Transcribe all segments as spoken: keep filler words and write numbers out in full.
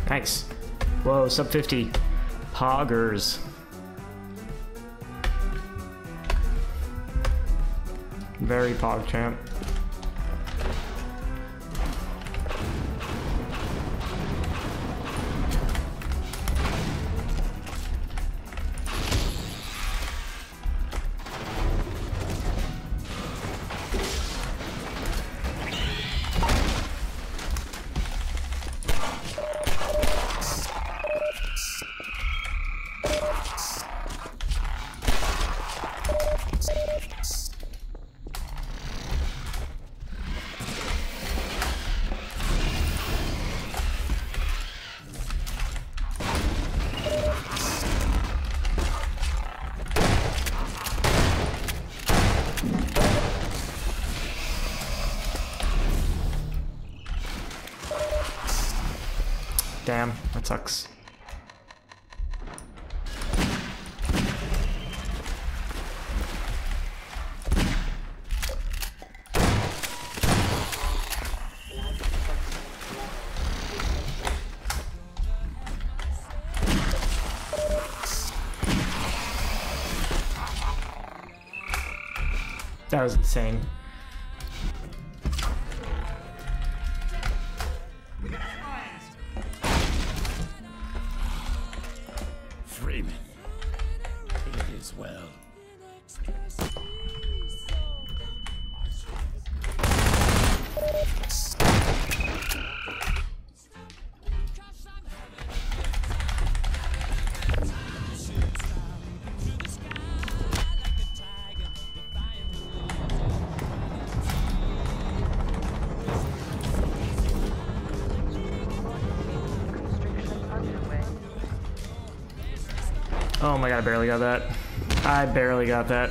Nice. Whoa, sub fifty. Poggers. Very pog champ. Damn, that sucks. That was insane. Freeman. It is well. Oh my god, I barely got that. I barely got that.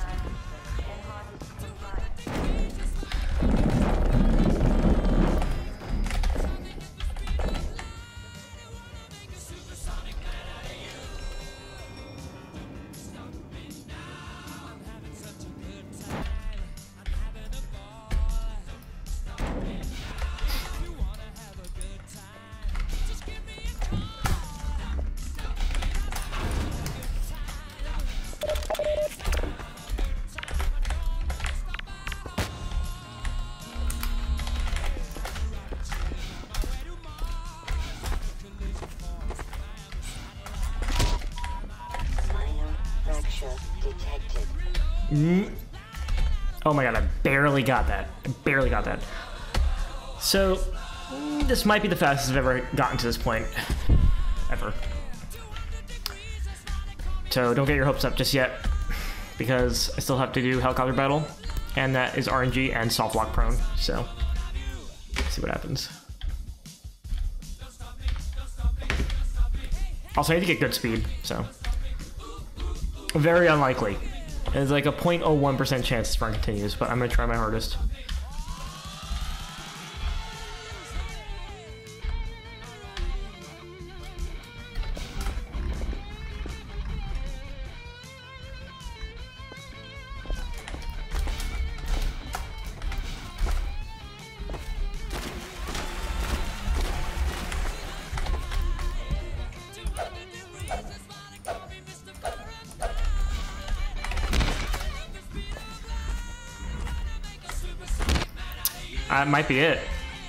Mm. Oh my god, I barely got that. I barely got that. So, mm, this might be the fastest I've ever gotten to this point. Ever. So, don't get your hopes up just yet, because I still have to do helicopter battle, and that is R N G and soft lock prone, so, let's see what happens. Also, I need to get good speed, so. Very unlikely. It's like a zero point zero one percent chance this run continues, but I'm going to try my hardest. That might be it.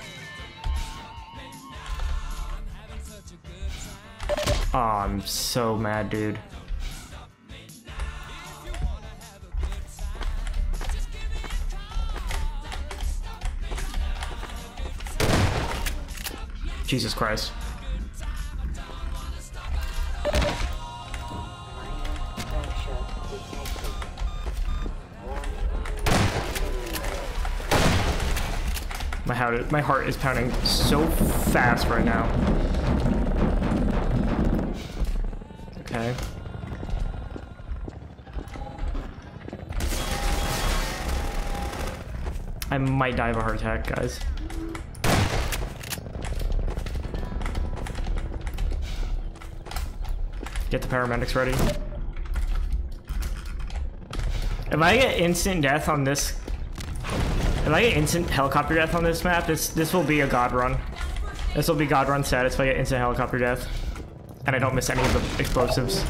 Oh, I'm so mad, dude. Jesus Christ. My heart, my heart is pounding so fast right now. Okay. I might die of a heart attack, guys. Get the paramedics ready. If I get instant death on this, if I get instant helicopter death on this map, this this will be a god run. This will be God Run status if I get instant helicopter death. And I don't miss any of the explosives.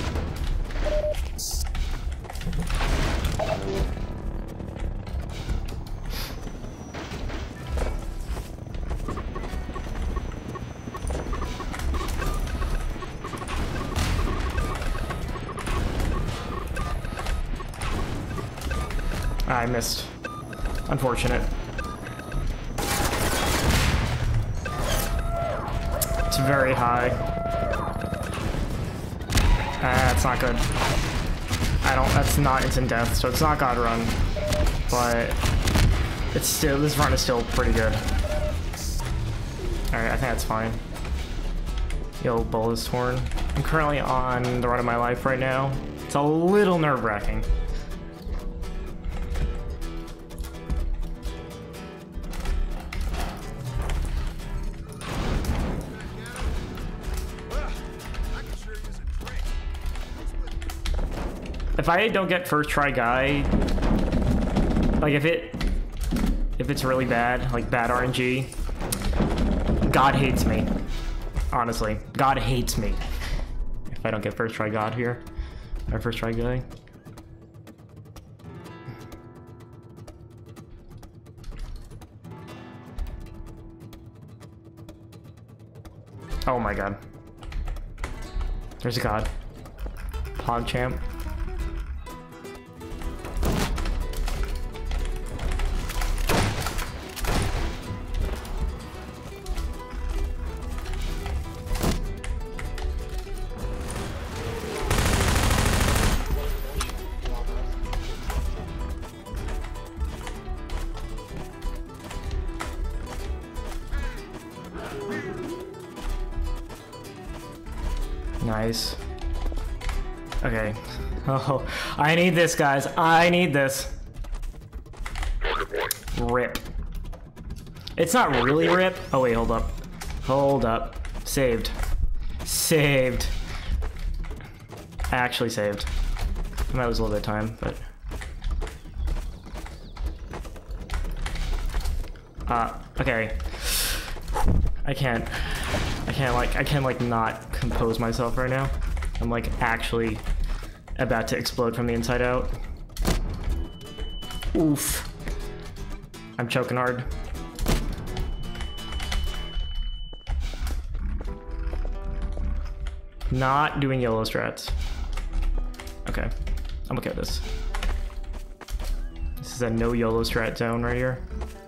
I missed. Unfortunate. It's very high. Ah, that's not good. I don't, that's not instant death, so it's not God Run. But it's still, this run is still pretty good. Alright, I think that's fine. Yo, Bull is torn. I'm currently on the run of my life right now. It's a little nerve-wracking. If I don't get first try guy, like if it, if it's really bad, like bad R N G, God hates me. Honestly, God hates me. If I don't get first try God here, or first try guy. Oh my God. There's a God. PogChamp. Nice. Okay. Oh, I need this, guys. I need this. Rip. It's not really rip. Oh, wait, hold up. Hold up. Saved. Saved. Actually saved. I might lose a little bit of time, but... Uh, okay. I can't... I can't, like, I can't, like, not compose myself right now. I'm, like, actually about to explode from the inside out. Oof. I'm choking hard. Not doing YOLO strats. Okay. I'm okay with this. This is a no YOLO strat zone right here.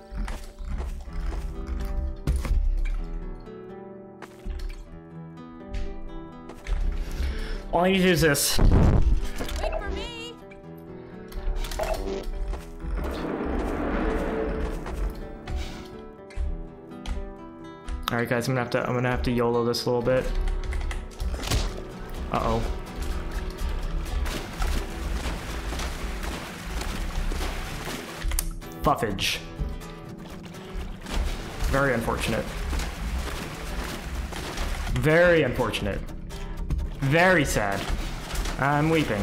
All I need to do is this. Wait for me. All right, guys, I'm gonna have to. I'm gonna have to YOLO this a little bit. Uh oh. Buffage. Very unfortunate. Very unfortunate. Very sad. I'm weeping.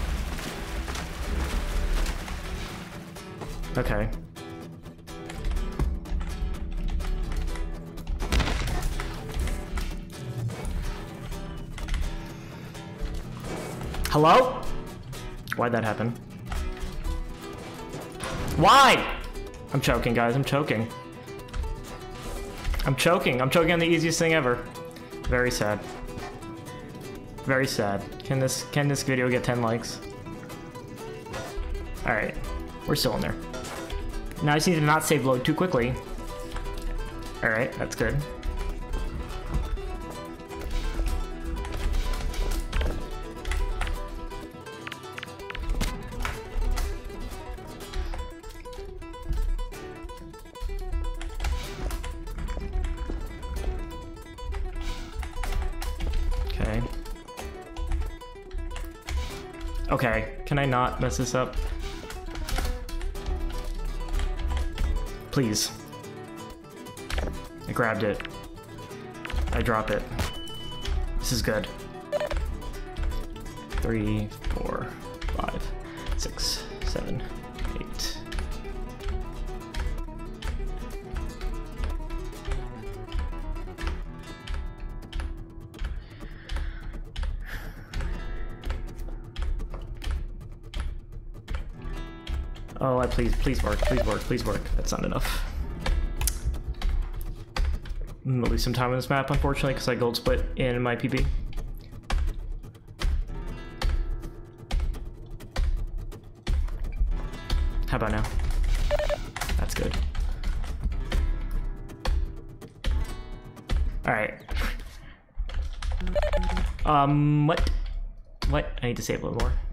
Okay. Hello? Why'd that happen? Why? I'm choking, guys. I'm choking. I'm choking. I'm choking on the easiest thing ever. Very sad. Very sad. Can this can this video get ten likes? Alright. We're still in there. Now I just need to not save load too quickly. Alright, that's good. Okay. Okay, can I not mess this up? Please. I grabbed it. I drop it. This is good. Three, four, five, six, seven, eight. Oh, I please, please work, please work, please work. That's not enough. I'm gonna lose some time on this map, unfortunately, because I gold split in my P B. How about now? That's good. Alright. Um, what? What? I need to save a little more.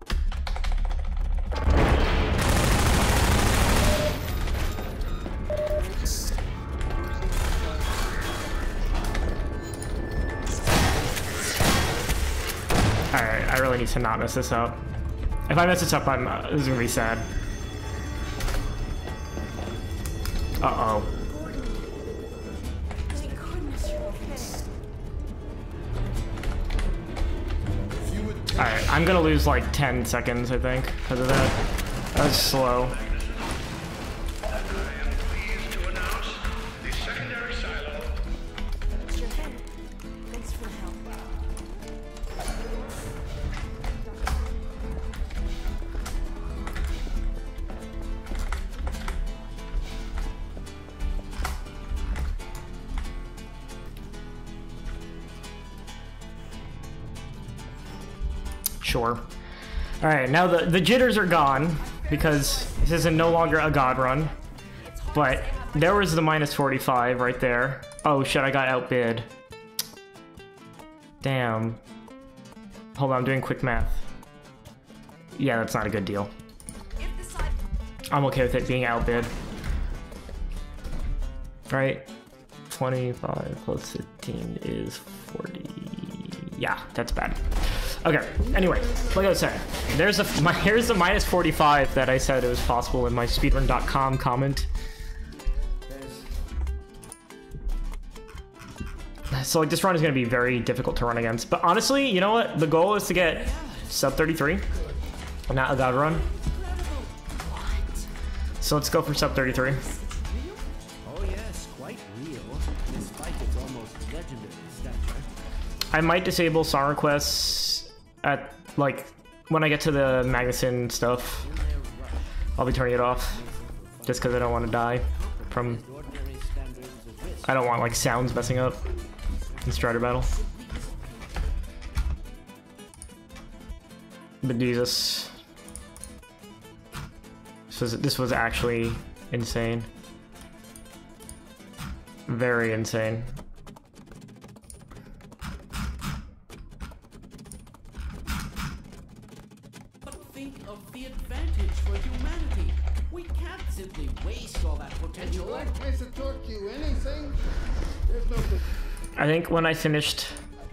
Alright, I really need to not mess this up. If I mess this up, I'm, uh, this is gonna be sad. Uh-oh. Thank goodness you're okay. Alright, I'm gonna lose like ten seconds, I think, because of that. That was slow. Sure thing. Thanks for the help. Sure. Alright, now the, the jitters are gone, because this is no longer a god run. But there was the minus forty-five right there. Oh shit, I got outbid. Damn. Hold on, I'm doing quick math. Yeah, that's not a good deal. I'm okay with it being outbid. Right? twenty-five plus fifteen is forty. Yeah, that's bad. Okay, anyway, like I was saying, there's a, my, here's the minus forty-five that I said it was possible in my speedrun dot com comment. So like this run is going to be very difficult to run against. But honestly, you know what? The goal is to get sub thirty-three, not a god run. So let's go for sub thirty-three. Oh yes, quite real. Despite its almost legendary stature. I might disable song requests at, like, when I get to the Magnuson stuff. I'll be turning it off, just because I don't want to die from... I don't want, like, sounds messing up in Strider Battle. But Jesus. This was, this was actually insane. Very insane. Of the advantage for humanity. We can't simply waste all that potential. Would you like me to taught you anything? There's no good. I think when I finished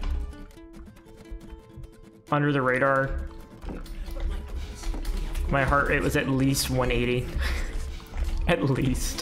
Under the Radar, my heart rate was at least one eighty. At least.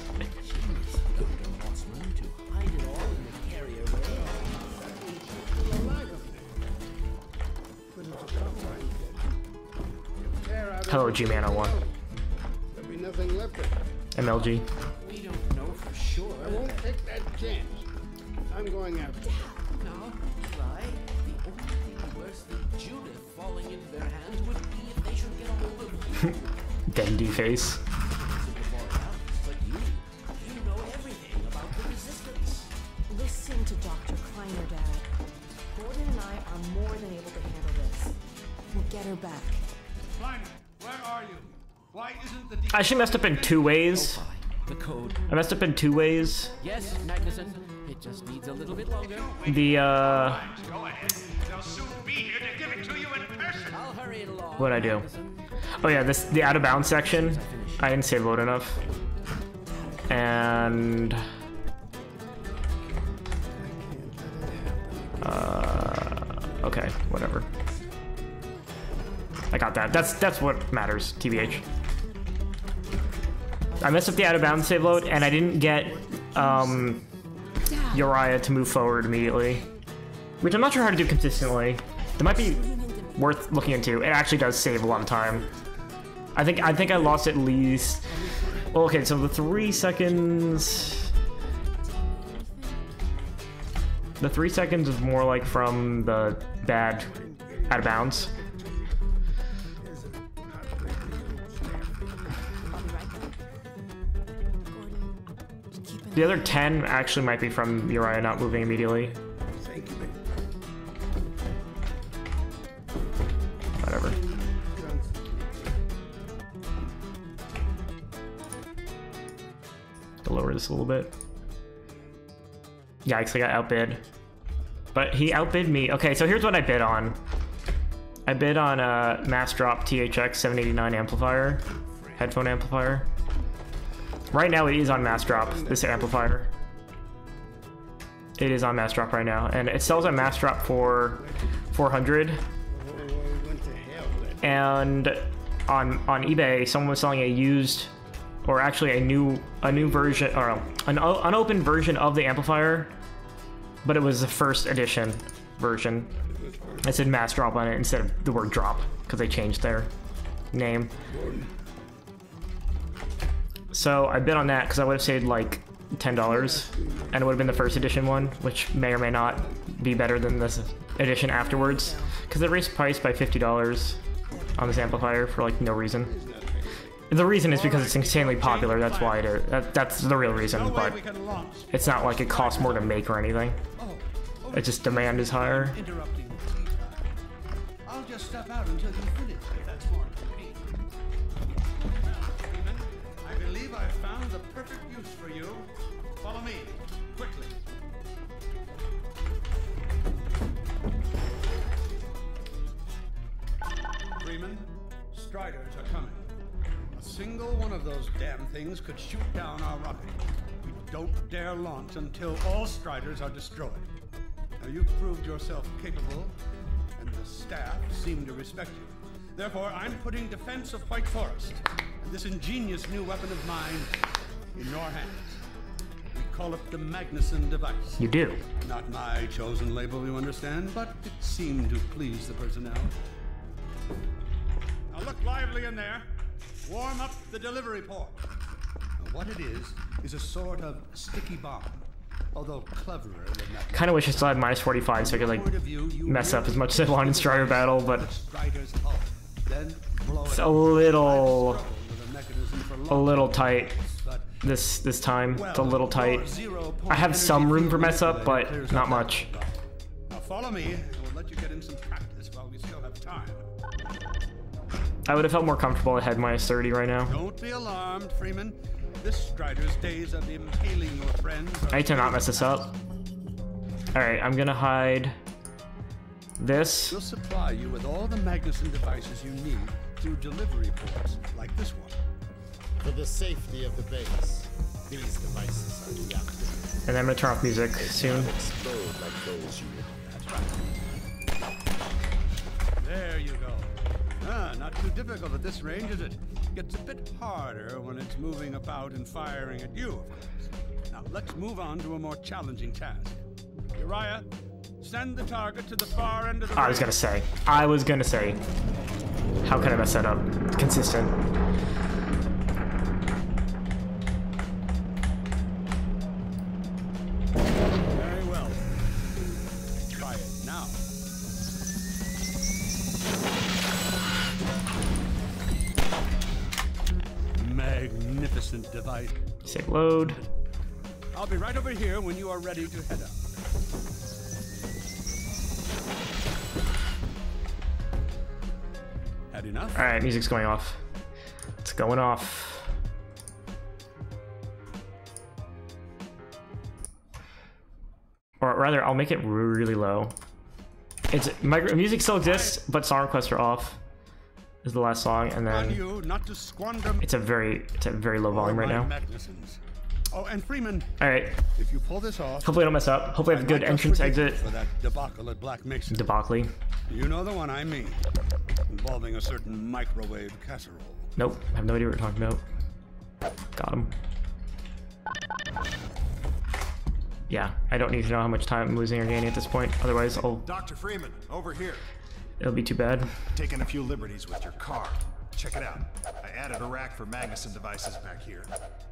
Hello, G-Man oh one. There'll be nothing left of it. M L G. We don't know for sure. I won't take that chance. I'm going out. Now, try. The only thing worse than Judith falling into their hands would be if they should get a hold of you. Dendy face. But you, you know everything about the resistance. Listen to Doctor Kleiner, Dad. Gordon and I are more than able to handle this. We'll get her back. Kleiner, where are you? Why isn't the I actually messed up in two ways. The code. I messed up in two ways. Yes, Magnuson. It just needs a little bit longer. The, uh... Go ahead. They'll soon be here to give it to you in person. I'll hurry it along. What'd I do? Oh yeah, this the out of bounds section. I didn't save load enough. And... Uh... Okay, whatever. I got that. That's that's what matters, T B H. I messed up the out of bounds save load, and I didn't get um, Uriah to move forward immediately, which I'm not sure how to do consistently. That might be worth looking into. It actually does save a lot of time. I think I think I lost at least. Well, okay, so the three seconds. The three seconds is more like from the bad out of bounds. The other ten actually might be from Uriah not moving immediately. Thank you, baby. Whatever. To lower this a little bit. Yikes, I got outbid. But he outbid me. Okay, so here's what I bid on. I bid on a Mass Drop T H X seven eighty-nine amplifier, headphone amplifier. Right now it is on Mass Drop, this amplifier. It is on Mass Drop right now, and it sells on Mass Drop for four hundred. And on on eBay, someone was selling a used, or actually a new a new version, or an unopened version of the amplifier, but it was the first edition version. It said Mass Drop on it instead of the word drop, because they changed their name. So I bid on that because I would have saved like ten dollars, and it would have been the first edition one, which may or may not be better than this edition afterwards, because they raised price by fifty dollars on this amplifier for like no reason. The reason is because it's insanely popular, that's why it is. That, that's the real reason, but it's not like it costs more to make or anything. It's just demand is higher. Interrupting. I'll just step out until you finish. That's more convenient. Freeman, I believe I've found the perfect use for you. Follow me, quickly. Freeman, Striders are coming. A single one of those damn things could shoot down our rocket. We don't dare launch until all Striders are destroyed. Now, you've proved yourself capable, and the staff seem to respect you. Therefore, I'm putting defense of White Forest and this ingenious new weapon of mine in your hands. We call it the Magnuson device. You do. Not my chosen label, you understand, but it seemed to please the personnel. Now look lively in there. Warm up the delivery port. Now, what it is, is a sort of sticky bomb. Although cleverer than that. Kind of wish I still had minus forty-five so I could like mess up as much as I want in Strider Battle, but it's a little, a little tight this this time. It's a little tight. I have some room for mess up, but not much. Now follow me, and we'll let you get in some practice while we still have time. I would have felt more comfortable at head minus thirty right now. Don't be alarmed, Freeman. This Strider's days of impaling your friends. I need to not mess this up. Alright, I'm gonna hide this. We'll supply you with all the Magnuson devices you need through delivery ports, like this one. For the safety of the base, these devices are deactivated. And then I'm gonna turn off music soon. Explode like those you There you go. Ah, not too difficult at this range, is it? Gets a bit harder when it's moving about and firing at you, of course. Now, let's move on to a more challenging task. Uriah, send the target to the far end of the I was gonna say. I was gonna say. How can I mess that up? Consistent. Very well. Try it now. Magnificent device. Save load. I'll be right over here when you are ready to head out. Had enough? Alright, music's going off. It's going off. Or rather, I'll make it really low. It's my music still exists, but song requests are off. This is the last song, and On then you not to squander it's a very it's a very low volume right now. Magnusons. Oh, and Freeman, All right. if you pull this off, Hopefully I don't mess up. Hopefully I have a good might just entrance forgive you exit. for that debacle at Black Mesa. Debacle. You know the one I mean, involving a certain microwave casserole. Nope. I have no idea what you're talking about. Got him. Yeah, I don't need to know how much time I'm losing or gaining at this point. Otherwise, I'll, Doctor Freeman, over here. it'll be too bad. Taking a few liberties with your car. Check it out. I added a rack for Magnuson devices back here.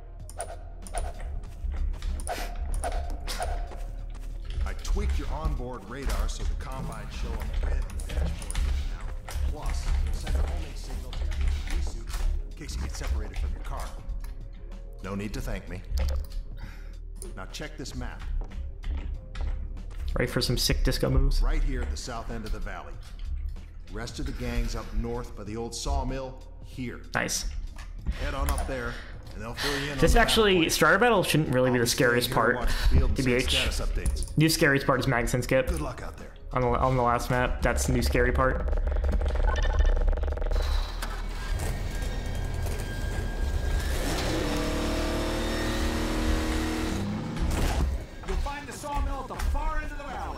I tweaked your onboard radar so the combines show up red in the dashboard now. Plus, it'll send a homing signal to your P P E suit in case you get separated from your car. No need to thank me. Now check this map. Ready for some sick disco moves? Right here at the south end of the valley. Rest of the gang's up north by the old sawmill here. Nice. Head on up there, and they'll fill you in. This on the actually, battle Strider Battle shouldn't really be the I'll stay scariest here part. and watch the field and T B see H. status updates. New scariest part is Magazine Skip. Good luck out there. On the, on the last map, that's the new scary part. You'll find the sawmill at the far end of the valley.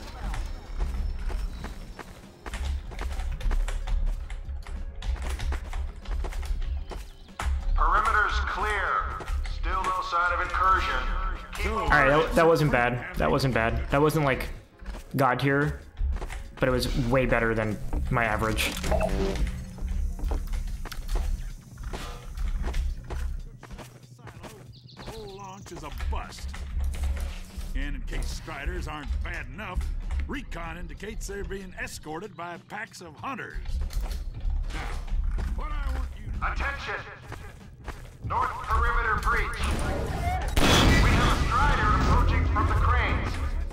Perimeter's clear. Still no sign of incursion. Keep All right, that, that wasn't bad. That wasn't bad. That wasn't like God tier, but it was way better than my average. The whole launch is a bust. And in case Striders aren't bad enough, recon indicates they're being escorted by packs of hunters. Now, what I want you to Attention! North perimeter breach. We have a Strider approaching from the cranes.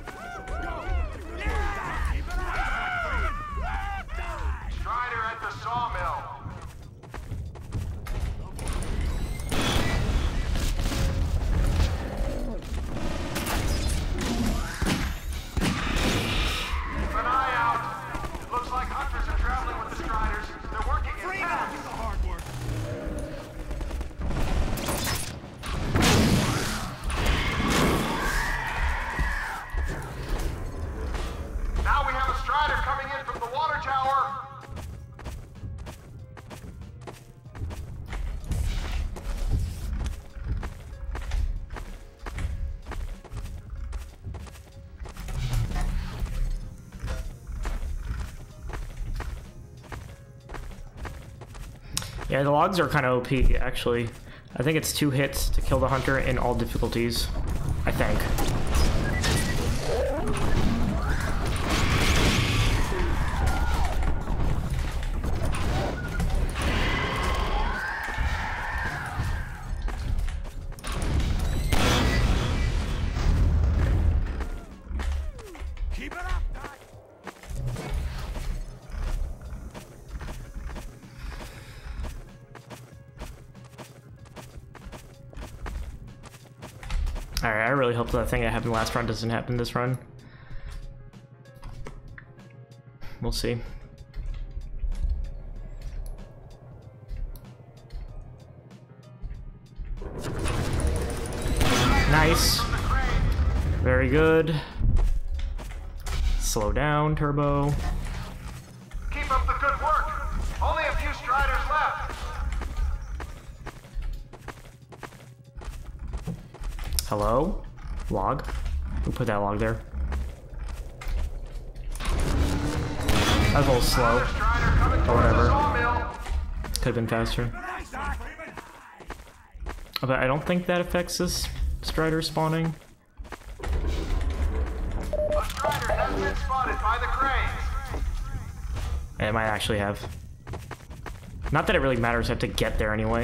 Strider at the sawmill. Keep an eye out. It looks like hunters are traveling with the Striders. They're working in packs. do the hard work. Now we have a Strider coming in from the water tower. Yeah, the logs are kind of O P, actually. I think it's two hits to kill the hunter in all difficulties. I think. Keep it up, Doc. Alright, I really hope that thing that happened last run doesn't happen this run. We'll see. Nice. Very good. Slow down, Turbo. Keep up the good work. Only a few Striders left. Hello? Log? Who put that log there? That was a little slow. Or whatever. Could have been faster. But I don't think that affects this Strider spawning. A Strider has been spotted by the cranes. It might actually have. Not that it really matters, I have to get there anyway.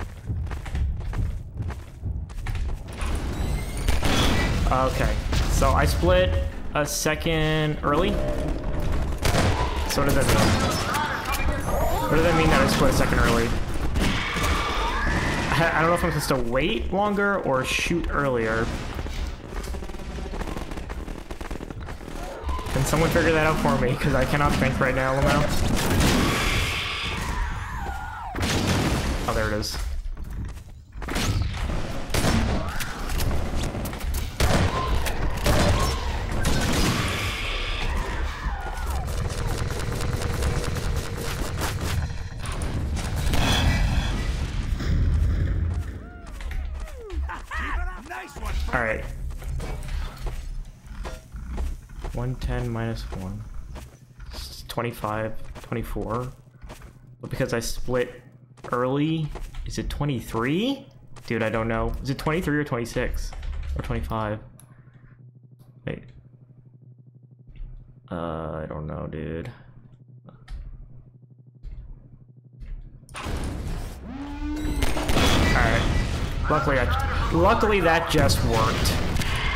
Okay, so I split a second early. So what does that mean? What does that mean that I split a second early? I I don't know if I'm supposed to wait longer or shoot earlier. Can someone figure that out for me? Because I cannot think right now, Lamau. Oh, there it is. All right. one ten minus one. It's twenty-five, twenty-four. But because I split early, is it twenty-three? Dude, I don't know. Is it twenty-three or twenty-six? Or twenty-five? Wait. Uh, I don't know, dude. Alright. Luckily, I, luckily that just worked.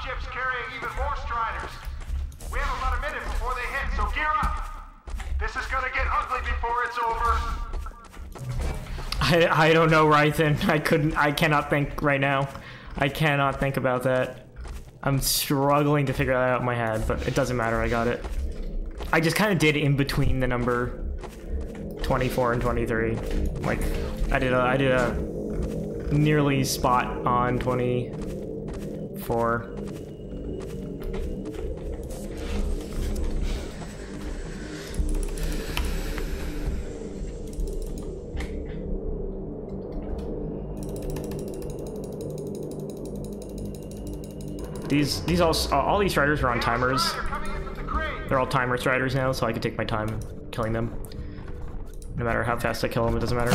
ships carrying even more Striders. We have about a minute before they hit, so gear up. This is gonna get ugly before it's over. I I don't know, Rythan. I couldn't. I cannot think right now. I cannot think about that. I'm struggling to figure that out in my head, but it doesn't matter. I got it. I just kind of did in between the number twenty-four and twenty-three. Like I did a I did a nearly spot on twenty-four. These these all all these Striders are on timers. They're all timer Striders now, so I can take my time killing them. No matter how fast I kill them, it doesn't matter.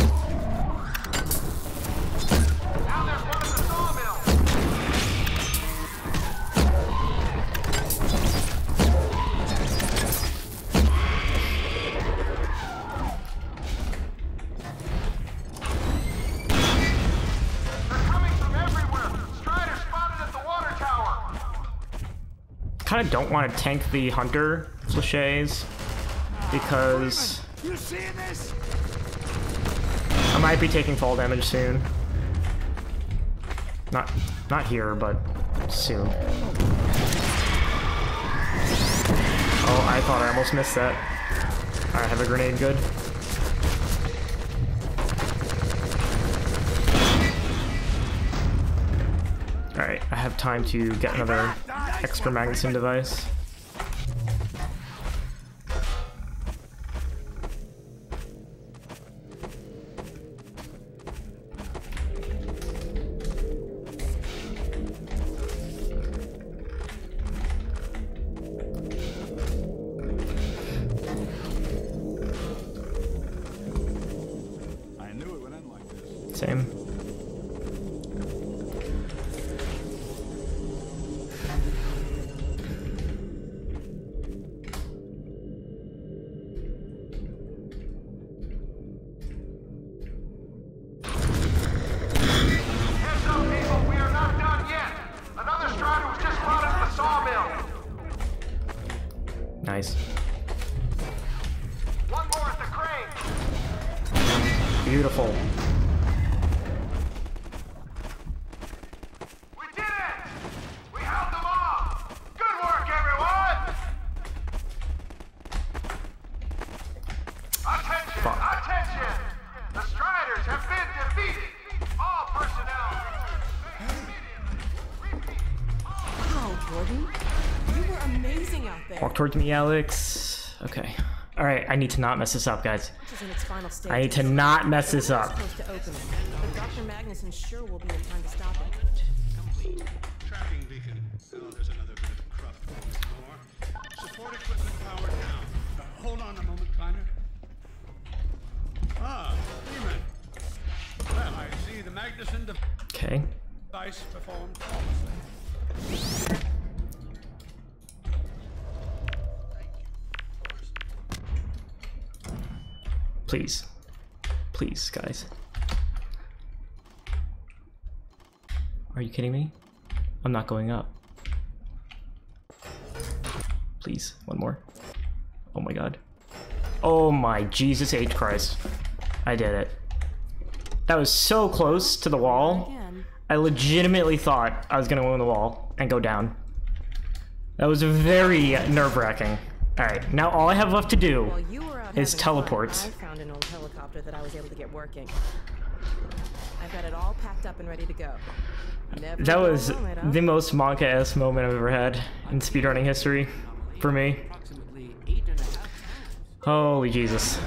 Kind of don't want to tank the hunter cliches because You seeing this? I might be taking fall damage soon. Not not here, but soon. Oh, I thought I almost missed that. I have a grenade, good. Alright, I have time to get another extra Magnuson device. I knew it would end like this. Same. Nice. One more at the crane. Beautiful. We did it! We held them off! Good work, everyone! Attention! Fuck. Attention! The Striders have been defeated! All personnel! Repeat. Wow, Gordon. You were amazing out there. Walk towards me, Alex. Okay. Alright, I need to not mess this up, guys. Which is in its final stages. I need to not mess this up. Close to opening, but Doctor Magnuson sure will be in time to stop it. Complete. Tracking beacon. Oh, there's another bit of cruft. More. Support equipment powered down. Uh, hold on a moment, Kleiner. Ah, Freeman. Well, I see the Magnuson Okay. device performed flawlessly. Please. Please, guys. Are you kidding me? I'm not going up. Please, one more. Oh my god. Oh my Jesus H Christ. I did it. That was so close to the wall. I legitimately thought I was gonna win the wall and go down. That was very nerve-wracking. Alright, now all I have left to do While you were out is having teleport. fun, I found an old helicopter that I was able to get working. I've got it all packed up and ready to go. Never That go was alone, huh? the most Monka-esque moment I've ever had in speedrunning history for me. Approximately eight and a half times. Holy Jesus.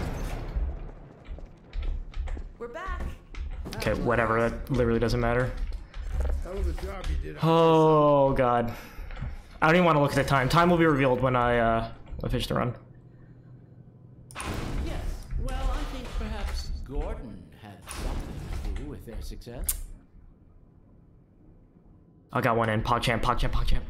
We're back. Okay, whatever, that literally doesn't matter. Hell of a job you did. Oh god. I don't even want to look at the time. Time will be revealed when I uh when I finish the run. Yes. Well, I think perhaps Gordon had something to do with their success. I got one in. PogChamp, PogChamp, PogChamp.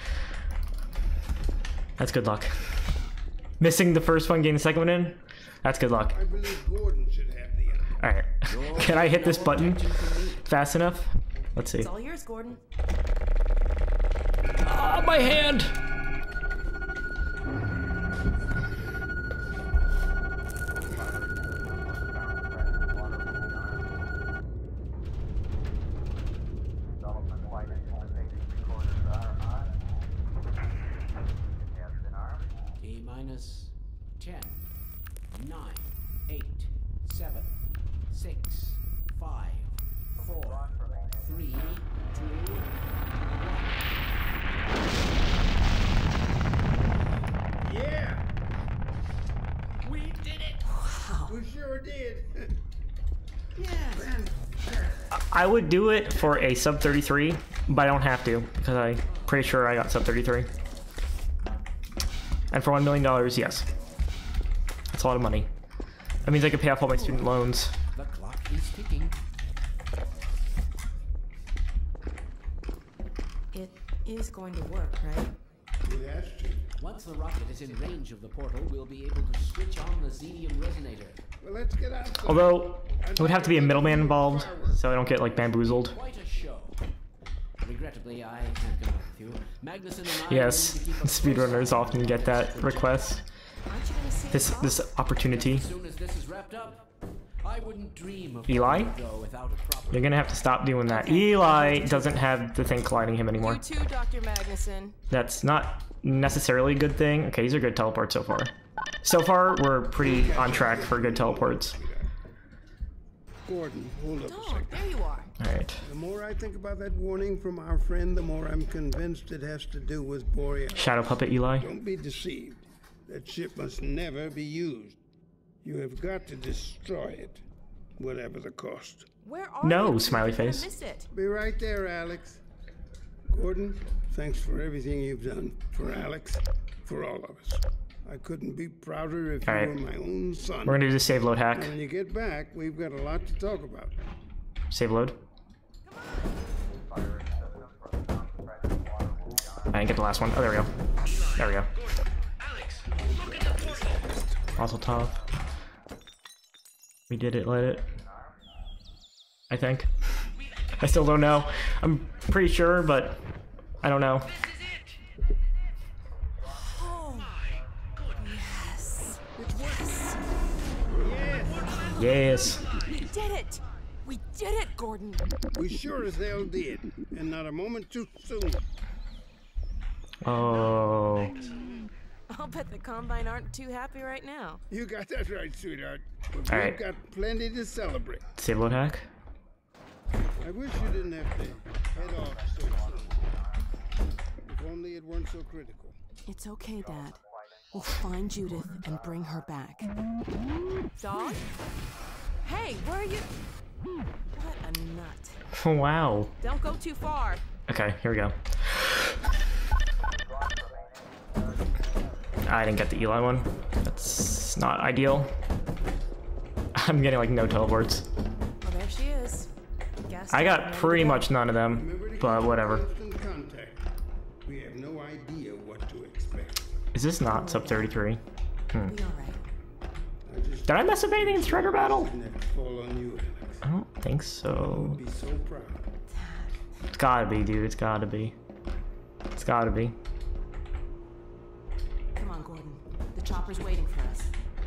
That's good luck. Missing the first one, getting the second one in? That's good luck. I believe Gordon should have the honor. Alright. Can I hit this button fast enough? Let's see. It's all yours, Gordon. Ah, my hand! T minus ten, nine, eight, seven, six, five, four, three, two, Yeah, we did it! we sure did. Yes! I would do it for a sub thirty-three, but I don't have to because I'm pretty sure I got sub thirty-three. And for one million dollars, yes. That's a lot of money. That means I could pay off all my student loans. The clock is ticking. It is going to work, right? It has to. Once the rocket is in range of the portal, we'll be able to switch on the xenium resonator. Well, let's get out. Some. Although, it would have to be a middleman involved, so I don't get like bamboozled. Quite a show. Regrettably, I can't come up with you. Magnuson and I Yes, are going to keep a speedrunners close eye often get that request. Aren't you gonna see This it this opportunity. As soon as this is wrapped up, I wouldn't dream of Eli? letting it go without a proper You're gonna have to stop doing that. Eli doesn't have the thing colliding him anymore. You too, Doctor Magnuson. That's not necessarily a good thing. Okay, these are good teleports so far. So far, we're pretty on track for good teleports. Gordon, hold up a Dog, second. there you are. Alright. The more I think about that warning from our friend, the more I'm convinced it has to do with Boreal. Shadow Puppet Eli. Don't be deceived. That ship must never be used. You have got to destroy it, whatever the cost. Where are No, you? smiley I'm gonna face. miss it. Be right there, Alex. Gordon, thanks for everything you've done. For Alex, for all of us. I couldn't be prouder if All you right. were my own son. We're gonna do the save load hack. When you get back, we've got a lot to talk about. Save load. I didn't get the last one. Oh, there we go. There we go. Mazel We did it, let it. I think. I still don't know. I'm pretty sure, but I don't know. Oh. Yes. Yes, Yes. We did it. We did it, Gordon. we sure as hell did, and not a moment too soon. Oh. I'll bet the Combine aren't too happy right now. You got that right, sweetheart. But All we've right. got plenty to celebrate. Save load hack. I wish you didn't have to head off so soon. If only it weren't so critical. It's okay, Dad. We'll find Judith and bring her back. Dog? Hey, where are you? What a nut. Wow. Don't go too far. Okay, here we go. I didn't get the Eli one. That's not ideal. I'm getting like no teleports. Oh, there she is. Guess I I'm got ready to pretty go. much none of them, Remember to but keep whatever. constant contact. We have no idea what to expect. Is this not sub thirty-three? Hmm. Be all right. I just Did I mess up anything in Strider Battle? didn't have to fall on you, Alex. I don't think I so. would be so proud. It's gotta be, dude. It's gotta be. It's gotta be. Come on, Gordon. The chopper's waiting for us.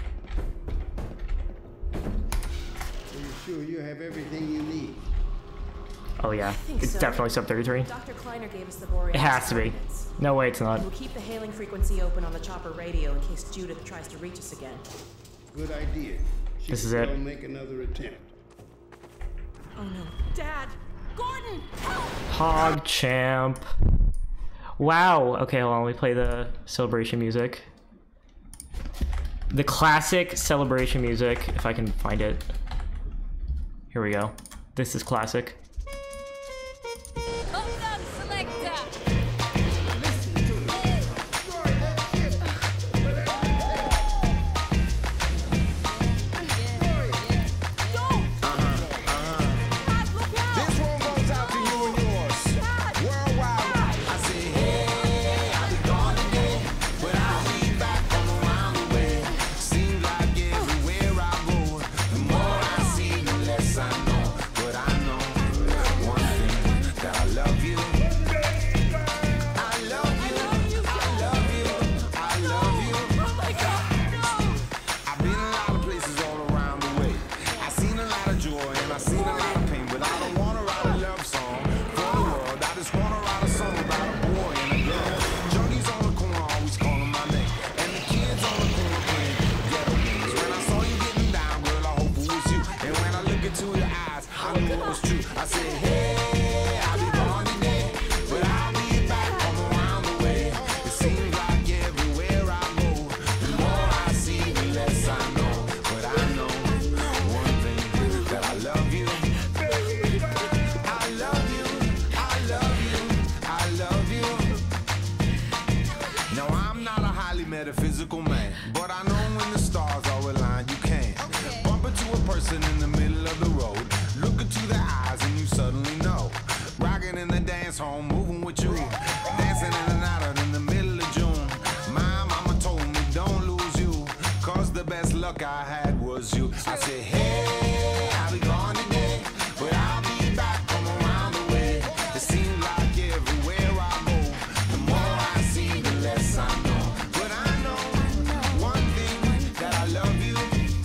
Are you sure you have everything you need? Oh yeah, think it's so. definitely sub thirty-three. Doctor Kleiner gave us the Boreal. It has to be. coordinates. No way, it's not. We'll keep the hailing frequency open on the chopper radio in case Judith tries to reach us again. Good idea. She This could is it. well make another attempt. Oh no. Dad! Gordon! Help! Hog champ. Wow. Okay, hold on. Let me play the celebration music. The classic celebration music, if I can find it. Here we go. This is classic. This one goes out to you and yours. Worldwide. I say, hey, I'll be gone today, but I'll be back from around the way. Seems like everywhere I go, the more I see, the less I know. But I know rocking in the dance hall, moving with you, dancing in and out of in the middle of June. My mama told me don't lose you, cause the best luck I had was you. I said, hey, I'll be gone today, but I'll be back from around the way. It seems like everywhere I go, the more I see, the less I know. But I know one thing, that I love you.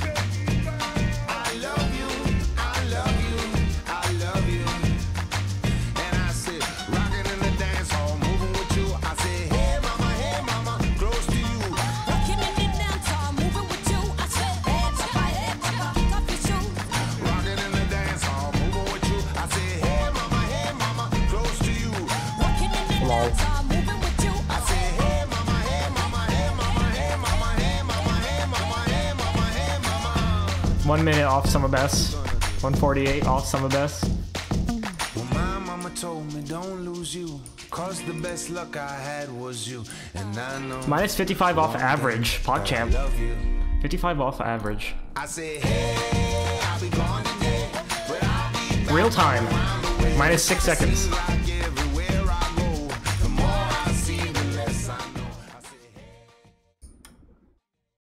I love you, I love you, I love you. And I said, rocking in the dance hall, moving with you. I said, hey mama, hey mama, close to you. Rocking in the dance hall, moving with you. I said, hey mama, hey mama, kick off your shoes. Rocking in the dance hall, moving with you. I said, hey mama, hey mama, close to you. Rocking in the dance hall, moving with you. I said, hey mama, hey mama, hey mama, hey mama, hey mama, hey mama, hey mama, hey mama. One minute off Summer Best. one forty-eight off Summer Best. Well, my mama told me don't lose you, cause the best luck I had was you. And I know Minus fifty-five off average. PogChamp. love you. fifty-five off average. I said, hey, I'll be gone today, but I'll be back Real time. around the way. Minus six seconds. Seems like